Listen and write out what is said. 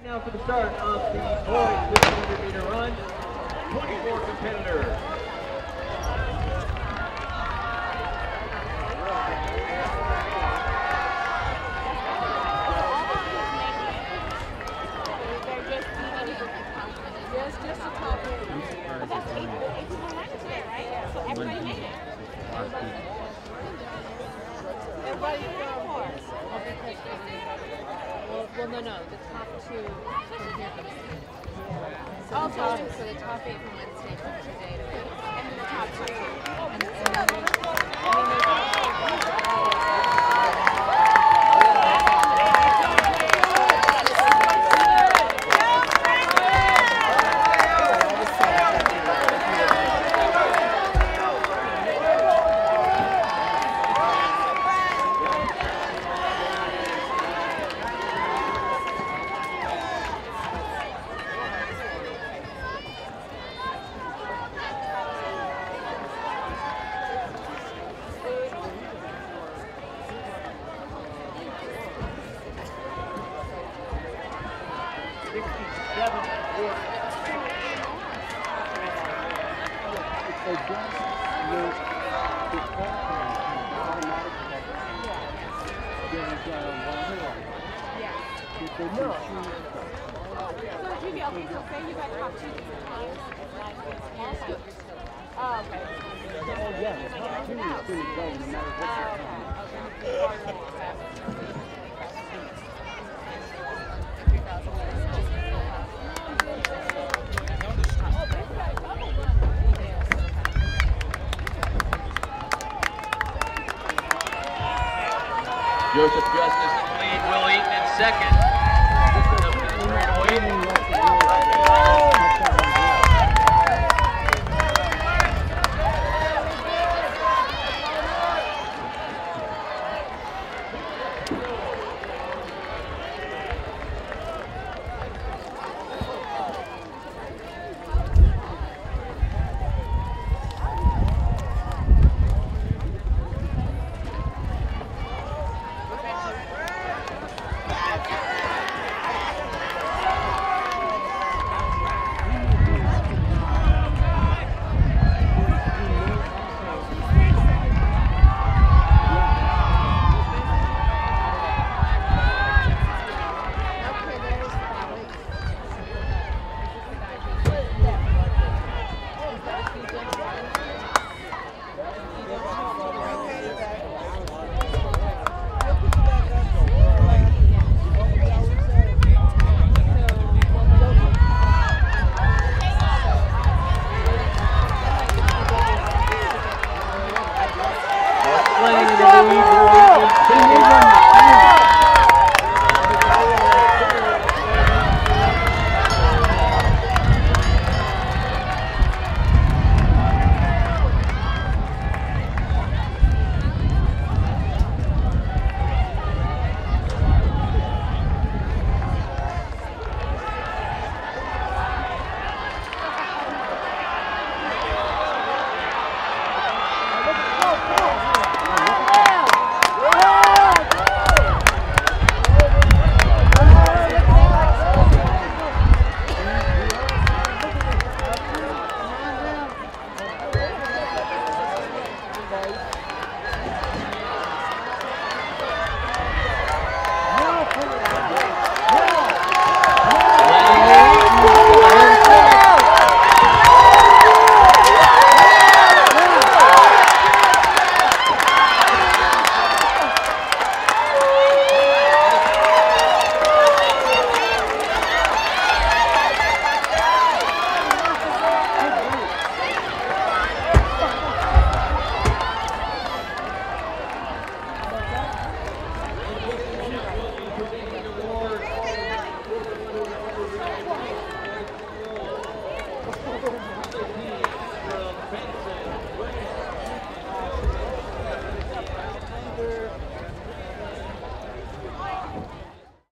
Now for the start of the boys 1500-meter run, 24 competitors. Just a top. But that's 8,100 today, right? So everybody made it. Everybody well, no. The top two from here. So the top 8 from Wednesday from today to Wednesday. And then the top 2. Joseph Justice in the lead, Will Eaton in second.